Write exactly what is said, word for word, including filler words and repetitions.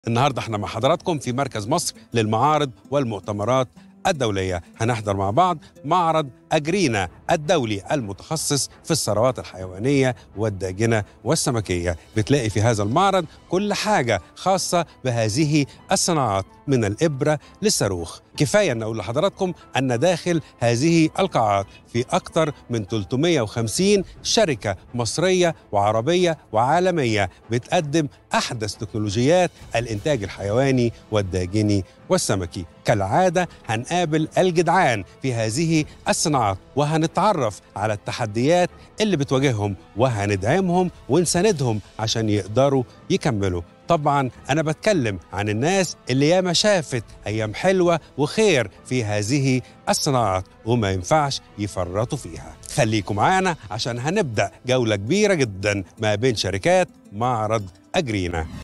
النهارده احنا مع حضراتكم في مركز مصر للمعارض والمؤتمرات الدولية. هنحضر مع بعض معرض أجرينا الدولي المتخصص في الثروات الحيوانية والداجنة والسمكية. بتلاقي في هذا المعرض كل حاجة خاصة بهذه الصناعات من الإبرة للصاروخ. كفاية أن أقول لحضراتكم أن داخل هذه القاعات في أكثر من ثلاثمائة وخمسين شركة مصرية وعربية وعالمية بتقدم أحدث تكنولوجيات الإنتاج الحيواني والداجني والسمكي. كالعادة هنقابل الجدعان في هذه الصناعات وهنتعرف على التحديات اللي بتواجههم وهندعمهم ونساندهم عشان يقدروا يكملوا. طبعا أنا بتكلم عن الناس اللي ياما شافت أيام حلوة وخير في هذه الصناعات وما ينفعش يفرطوا فيها. خليكم معانا عشان هنبدأ جولة كبيرة جدا ما بين شركات معرض أجرينا.